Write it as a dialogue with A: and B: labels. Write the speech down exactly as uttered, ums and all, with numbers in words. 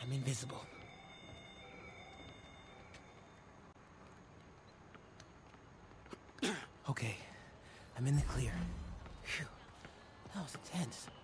A: I'm invisible. Okay, I'm in the clear. Phew, that was intense.